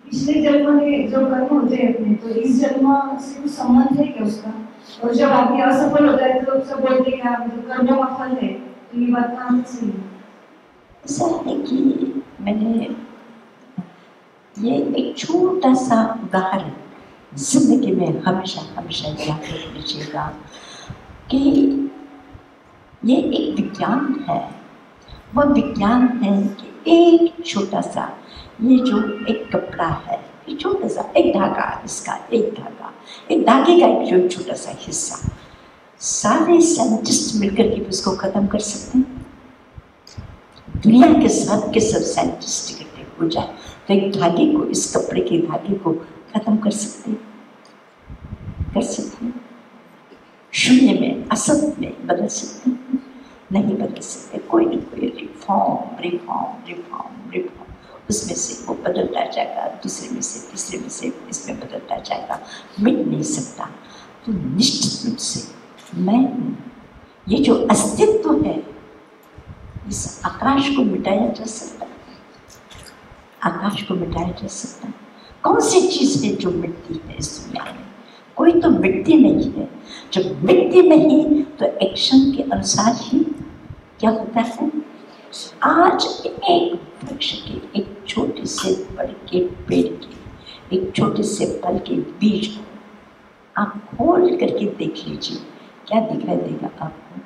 पिछले जन्म में जो कर्म होते हैं अपने, तो इस जन्म से कुछ संबंध है क्या उसका? और जब आगे असफल होता है तो सब बोलते हैं कि मतलब कर्मों का फल है, तो ये बात कहाँ से सही है? ऐसा है कि मैंने ये एक छोटा सा उदाहरण जिंदगी में हमेशा हमेशा याद रख लीजिएगा कि ये एक विज्ञान है। वह विज्ञान है कि एक छोटा सा, ये जो एक कपड़ा है, ये छोटा सा एक धागा, इसका एक धागा, एक धागे का एक जो छोटा सा हिस्सा, सारे साइंटिस्ट मिलकर के उसको खत्म कर सकते हैं। दुनिया के सब साइंटिस्ट इकट्ठे हो जाए तो एक धागे को, इस कपड़े के धागे को खत्म कर सकते हैं, कर सकते हैं। शून्य में असत में बदल सकते हैं? नहीं बदल सकते। कोई न कोई रिफॉर्म रिफॉर्म रिफॉर्म रिफॉर्म उसमें से वो बदलता जाएगा, दूसरे में से तीसरे में से इसमें बदलता जाएगा, मिट नहीं सकता। तो निश्चित रूप से मैं हूँ, ये जो अस्तित्व है, इस आकाश को मिटाया जा सकता है? आकाश को मिटाया जा सकता है? कौन सी चीज़ है जो मिटती है इस दुनिया में? कोई तो मिटती नहीं है। जब मिटती नहीं तो एक्शन के अनुसार ही क्या होता है। आज एक वृक्ष के, एक छोटे से बड़ के पेड़ के, एक छोटे से फल के बीज को आप खोल करके देख लीजिए, क्या दिखाई देगा आपको?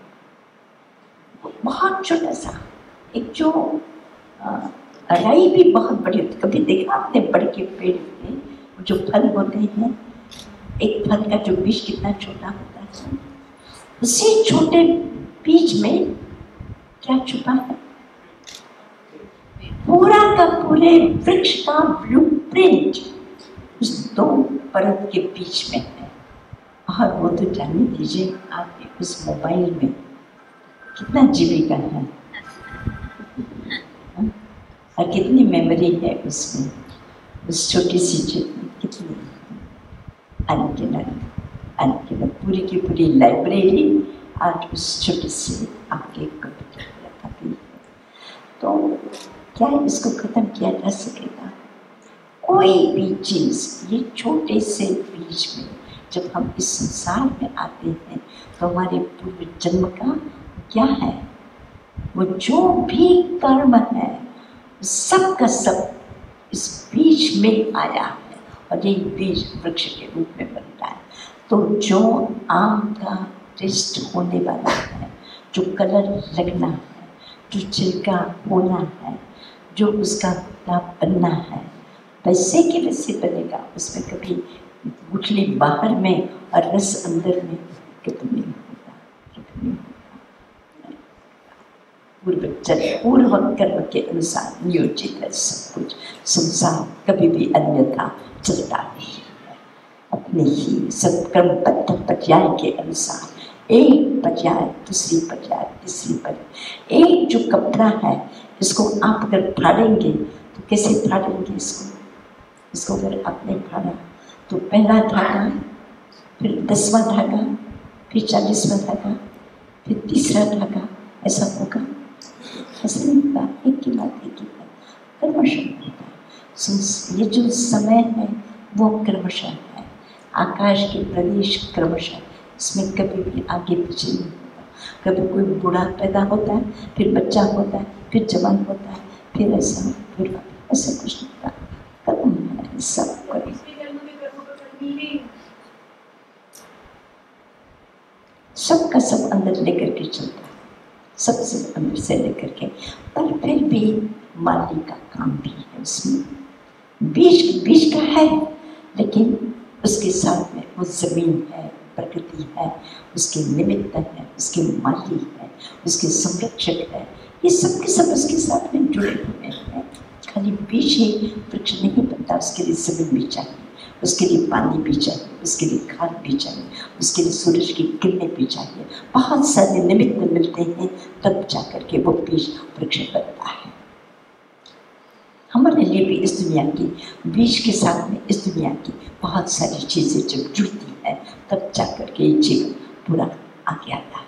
बहुत छोटा सा एक जो राई भी बहुत बड़ी होती, कभी देखा आपने बड़ के पेड़ में जो फल होते हैं, एक फल का जो बीज कितना छोटा होता है, उसी छोटे बीज में क्या छुपा है? पूरा का पूरे वृक्ष का ब्लूप्रिंट उस दो परत के बीच में है। और वो तो जाने दीजिए, आपके उस मोबाइल में कितना जीबी का है और कितनी मेमोरी है उसमें, उस छोटी सी चीज में कितनी अनगिनत पूरी की पूरी लाइब्रेरी आज उस छोटे से आपके कंप्यूटर में रखा गई है। तो क्या इसको खत्म किया जा सकेगा? कोई भी चीज़, ये छोटे से बीज में जब हम इस संसार में आते हैं तो हमारे पूर्व जन्म का क्या है, वो जो भी कर्म है सब का सब इस बीज में आया है और ये बीज वृक्ष के रूप में बनता है। तो जो आम का टेस्ट होने वाला है, जो कलर लगना है, जो छिलका होना है, जो उसका बनना है, वैसे के वैसे बनेगा। उसमें कभी गुठली बाहर में और रस अंदर में कभी नहीं होगा, कभी नहीं होगा। पूर्व कर्म के अनुसार नियोजित है सब कुछ। संसार कभी भी अन्यथा चलता नहीं है, अपने ही सत्कर्मबद्ध पर्याय के अनुसार, एक पर्याय दूसरी पर्याय तीसरी पर्याय। एक जो कपड़ा है, इसको आप अगर फाड़ेंगे तो कैसे फाड़ेंगे इसको अगर आपने फाड़ा तो पहला धागा, फिर 10वां धागा, फिर 40वां धागा, फिर तीसरा धागा, ऐसा होगा? ऐसा नहीं होगा। एक की बात क्रमशः होता है। ये जो समय है वो क्रमशः है। आकाश के प्रदेश क्रमशः, इसमें कभी भी आगे पीछे नहीं होता। कभी कोई बूढ़ा पैदा होता है, फिर बच्चा होता है, फिर जवान होता है, फिर ऐसा, फिर ऐसा कुछ नहीं होता। कर्म है सब कर्म। सबका सब अंदर लेकर के चलता है, सबसे अंदर से लेकर के, पर फिर भी माली का काम भी है उसमें। बीज का है, लेकिन उसके साथ में वो जमीन है, प्रकृति है, उसके निमित्त है, उसके माली है, उसके संरक्षक है। ये सब के सब उसके साथ में जुड़े हुए हैं। खाली बीज ही वृक्ष नहीं बनता, उसके लिए जमीन भी चाहिए, उसके लिए पानी भी चाहिए, उसके लिए खाद भी चाहिए, उसके लिए सूरज की किरणें भी चाहिए। बहुत सारे निमित्त मिलते हैं, तब जाकर के वो बीज वृक्ष बनता है। हमारे लिए भी इस दुनिया की बीज के साथ में इस दुनिया की बहुत सारी चीज़ें जब जुड़ती हैं, तब जाकर के ये जीवन पूरा आगे आता है।